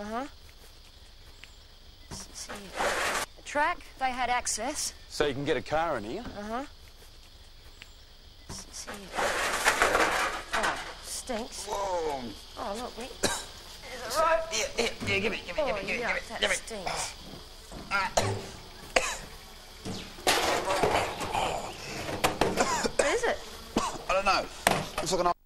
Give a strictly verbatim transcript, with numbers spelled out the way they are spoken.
Uh-huh. Let's see. The track, they had access. So you can get a car in here? Uh-huh. Let's see. Oh, stinks. Whoa. Oh, look, we... Is it right? Here, here, here, give me, give me, oh, give me, give me, yeah, give me, that give me. stinks. Uh, What is it? I don't know. Looks like an